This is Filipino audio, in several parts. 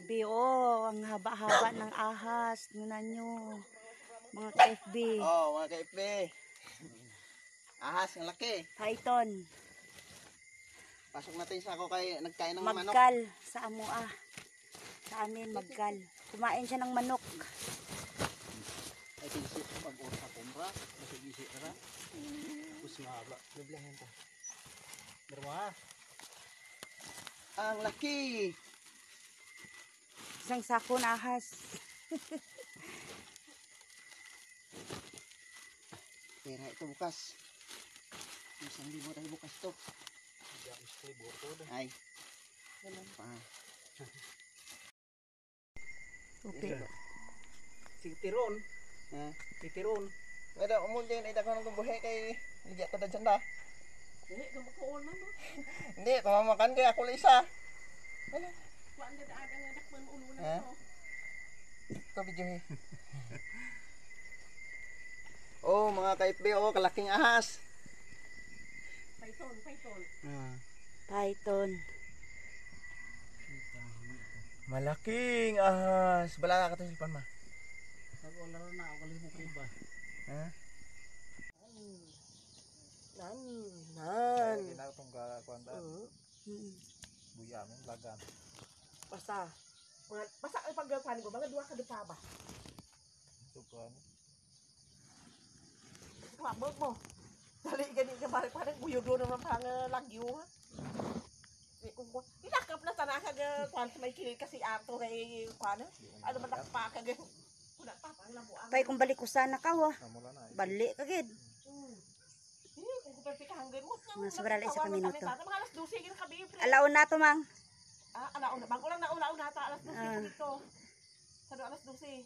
Grabe, oh, ang haba-haba ng ahas. Tingnan nyo, mga ka-FB. Oh, mga ka-FB. Ahas, ang laki. Python. Pasok natin sa ako kay nagkain ng manok. Magkal sa amua. Sa amin, magkal. Kumain siya ng manok. Ay, tinisip ko pag-ura sa kumbra. Masig-isip na ra. Usmaba. Nablahan to. Berma. Ang laki. Isang sako na ahas. Pera ito bukas. Isang libo tayo bukas to. Ay. Ganun pa. Tupi. Titiron. Ha? Titiron. Wala, umuntin. Ay, dako nang buhay kay ligya to na dyan da. Hindi, gamakoon man, no? Hindi, pamamakan kay ako lang isa. Wala. Kuan na daan ang anak man ulo na Ha? ito. Ito video eh. Oh, mga ka-FB, oh, kalaking ahas. Python. Python. Malaking ahas. Bala ka ito silpan ma. Nag-wala na ako kalimukin ba? Ha? Nan. Ginatong kakuandan. Buyamin, lagan. Basta. Basta ang pagpapanin ko, mga duwa ka di pa ba? Sukuan. Wabog mo. Dali ganit ka balik parang buyog doon naman pang lagyo ha. Inakap na sana kag kuan sa may kilid kasi ato kay kuan. Ano man nakpa kag kuda pa pang labuan. Tay, kung balik ko sana ka, wa. Namula na. Balik kagid. Kung kuperte hanggan mo. Mga sobrang isa kami Mga alas 12 gid kabi. Alaon na to, mang. Alauna. Bago lang nauna ta alas 12 dito. Sa alas 12.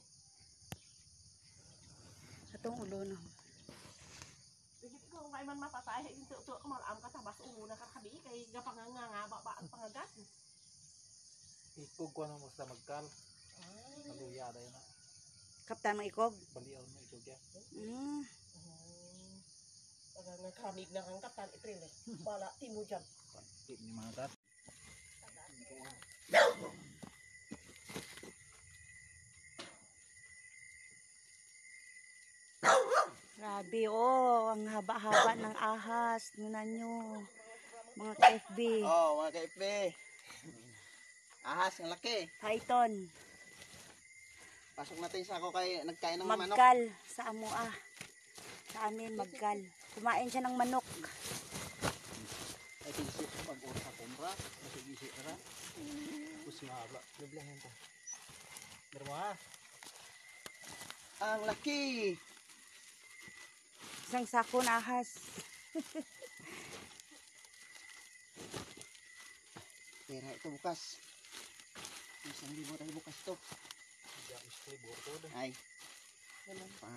Atong ulo no. Sige ko kung man mapatay ito malam ka tabas una ka kabi kay gapanganga ba ang pangagat. Ikog ko na mo sa magkal. Naluya dayon na. Kaptan mo ikog. Baliaw mo ikog ya. Pag nakamig na ang katan April eh. Wala timo dyan. Tip ni mga gat. Grabe, oh, ang haba-haba ng ahas. Tingnan nyo, mga ka-FB. Oh, mga ka-FB. Ahas, ang laki. Python. Pasok natin sa ako kay nagkain ng manok. Magkal sa amua. Sa amin, magkal. Kumain siya ng manok. Ay, tinisip ko pag-ura sa kumbra. Masig-isip na ra. Usmaba. Nablahan to. Berma. Ang laki. Isang sako na ahas. Pera ito bukas. Isang libo tayo bukas to. Ay. Ganun pa.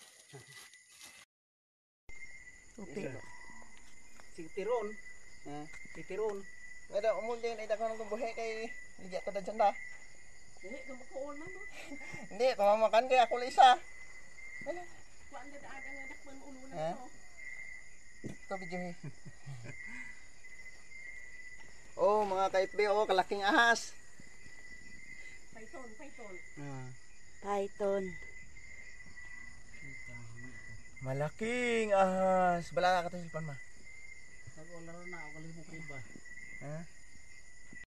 Tupi. Titiron. Ha? Titiron. Wala, umuntin. Ay, dako nang buhay kay ligya to na dyan da. Hindi, gamakoon man, no? Hindi, pamamakan kay ako lang isa. Wala. Kuan na daan ang anak man ulo na Ha? ito. Ito video eh. Oh, mga ka-FB, oh, kalaking ahas. Python. Python. Malaking ahas. Bala ka ito silpan ma. Nag-wala na ako kalimukin ba? Ha?